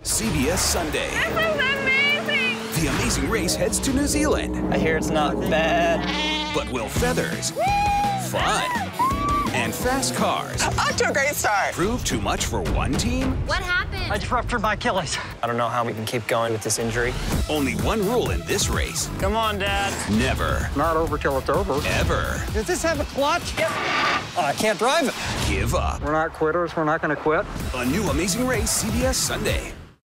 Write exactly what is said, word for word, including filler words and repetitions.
C B S Sunday. This is amazing! The Amazing Race heads to New Zealand. I hear it's not bad. But will feathers, fun, and fast cars Off to a great start. prove too much for one team? What happened? I just ruptured my Achilles. I don't know how we can keep going with this injury. Only one rule in this race. Come on, Dad. Never, Not over till it's over. ever Does this have a clutch? Yep. Oh, I can't drive it. give up. We're not quitters. We're not going to quit. A new Amazing Race, C B S Sunday.